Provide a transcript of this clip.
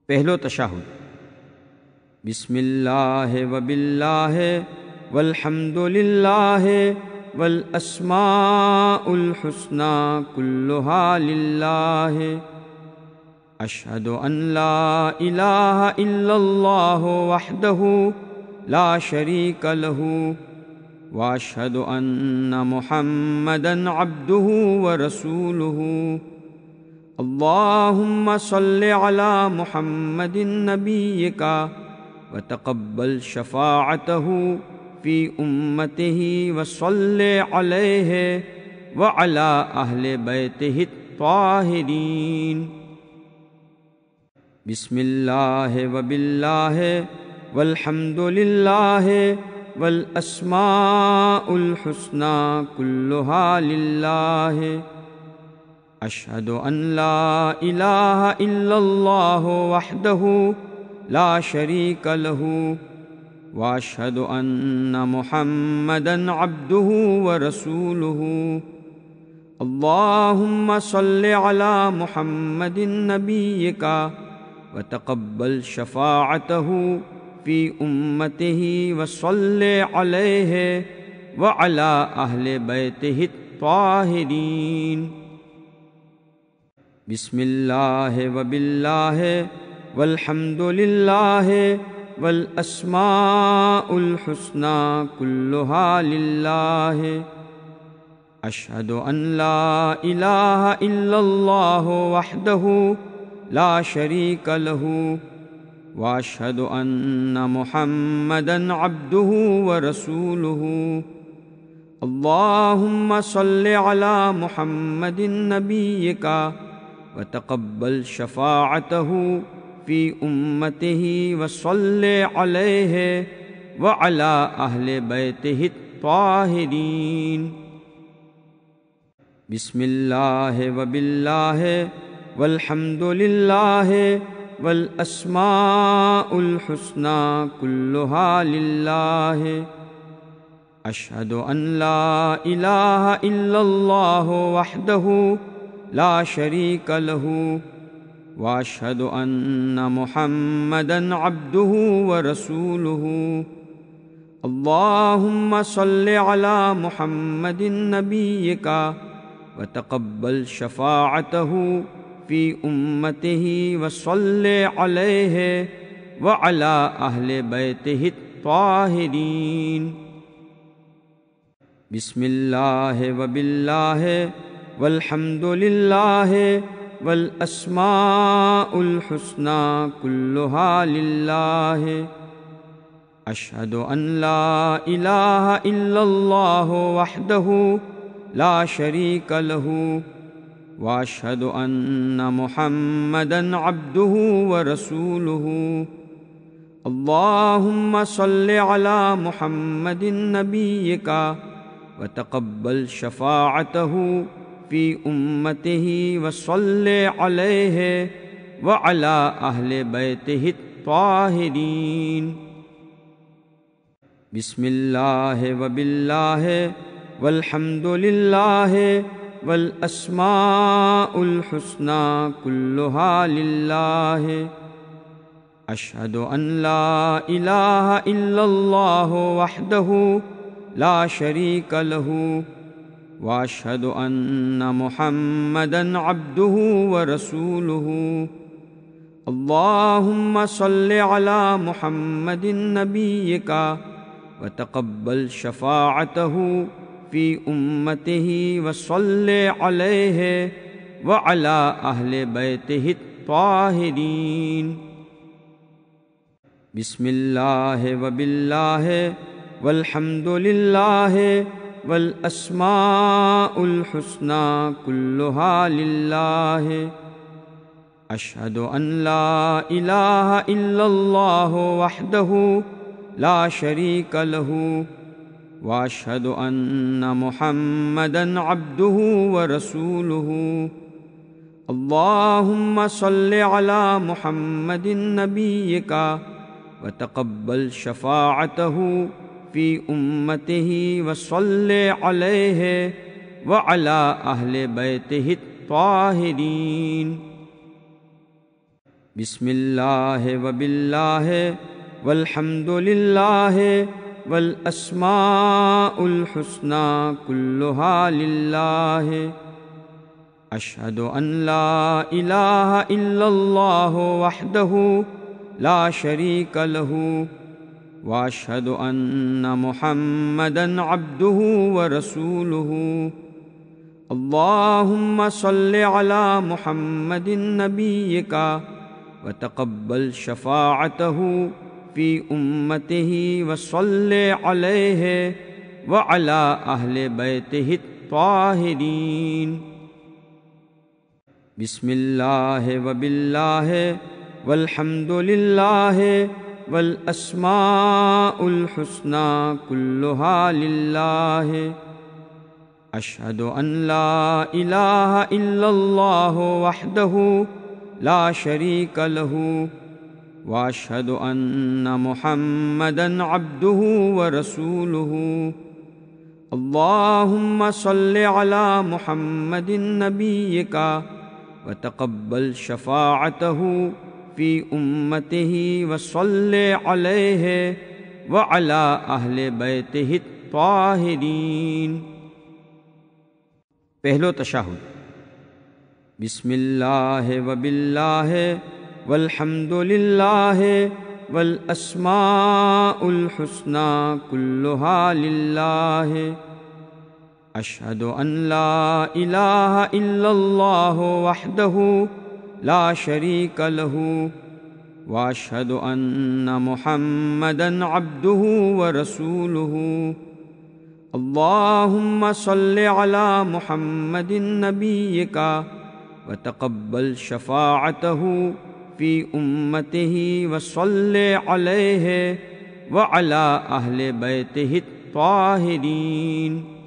پہلو تشہد۔ بسم اللہ وباللہ والحمد للہ والاسماء الحسنى كلها للہ، اشہد ان لا الہ الا اللہ وحدہ لا شریک لہ، واشہد ان محمدا عبدہ ورسولہ۔ اللہم صل علی محمد نبیک وتقبل شفاعتہ فی امتہ وصل علیہ وعلی اہل بیتہ الطاہرین۔ بسم اللہ وباللہ والحمد للہ والاسماء الحسنى كلها للہ، اشہد ان لا الہ الا اللہ وحدہ لا شریک لہ، واشہد ان محمدا عبدہ ورسولہ۔ اللہم صل علی محمد نبیک وتقبل شفاعتہ فی امتہ وصل علیہ وعلی اہل بیتہ الطاہرین۔ بسم اللہ وباللہ والحمد للہ والاسماء الحسنى كلها للہ، اشہد ان لا الہ الا اللہ وحدہ لا شریک لہ، واشہد ان محمدا عبدہ ورسولہ۔ اللہم صل علی محمد نبیک وتقبل شفاعتہ فی امتہ وصل علیہ وعلی اہل بیتہ الطاہرین۔ بسم اللہ وباللہ والحمد للہ والاسماء الحسنى كلها للہ، اشہد ان لا الہ الا اللہ وحدہ لا شریک لہ، واشہد ان محمدا عبدہ ورسولہ۔ اللہم صل علی محمد نبیک وتقبل شفاعتہ فی امتہ وصل علیہ وعلی اہل بیتہ الطاہرین۔ بسم اللہ وباللہ والحمد للہ والاسماء الحسنى كلها للہ، اشہد ان لا الہ الا اللہ وحدہ لا شریک لہ، واشہد ان محمدا عبدہ ورسولہ۔ اللہم صل علی محمد نبیک وتقبل شفاعتہ فی امتہ وصل علیہ وعلی اہل بیتہ الطاہرین۔ بسم اللہ وباللہ والحمد للہ والاسماء الحسنى كلها للہ، اشہد ان لا الہ الا اللہ وحدہ لا شریک لہ، واشہد ان محمدا عبدہ ورسولہ۔ اللہم صل علی محمد نبیک وتقبل شفاعتہ فی امتہ وصل علیہ وعلی اہل بیتہ الطاہرین۔ بسم اللہ وباللہ والحمد للہ والاسماء الحسنى كلها للہ، اشہد ان لا الہ الا اللہ وحدہ لا شریک لہ، واشہد ان محمدا عبدہ ورسولہ۔ اللہم صل علی محمد نبیک وتقبل شفاعتہ فی امتہ وصل علیہ وعلی اہل بیتہ الطاہرین۔ بسم اللہ وباللہ والحمد للہ والاسماء الحسنى كلها للہ اشہد ان لا الہ الا اللہ وحدہ لا شریک لہ واشہد ان محمدا عبدہ ورسولہ اللہم صل علی محمد نبیک وتقبل شفاعته في أمته وصل عليه وعلى أهل بيته الطاهرين بسم الله وبالله والحمد لله والأسماء الحسنى كلها لله أشهد أن لا إله إلا الله وحده لا شريك له واشهد ان محمدا عبده ورسوله اللهم صل على محمد نبيك وتقبل شفاعته في امته وصل عليه وعلى اهل بيته الطاهرين پہلو تشہد بسم اللہ وباللہ والحمد للہ والاسماء الحسنى كلها للہ اشہد ان لا الہ الا اللہ وحدہ لا شریک لہ واشہد ان محمدا عبدہ ورسولہ اللہم صل علی محمد نبیک وتقبل شفاعته في أمته وصل عليه وعلى أهل بيته الطاهرين